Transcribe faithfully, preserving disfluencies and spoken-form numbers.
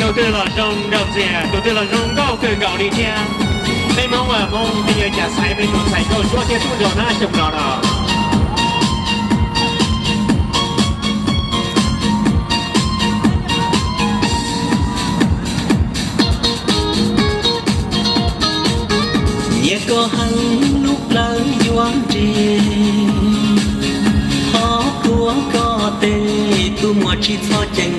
đầu tư là trong đầu rẻ đầu tư là trong gạo từ gạo đi theo mấy món mà mong bây giờ nhà xài bên đồ xài câu chúa theo xuống rồi nó trồng đỏ đỏ nhẹ có hăng lúc lớn doan trì họ của có tê tu mùa chi cho chành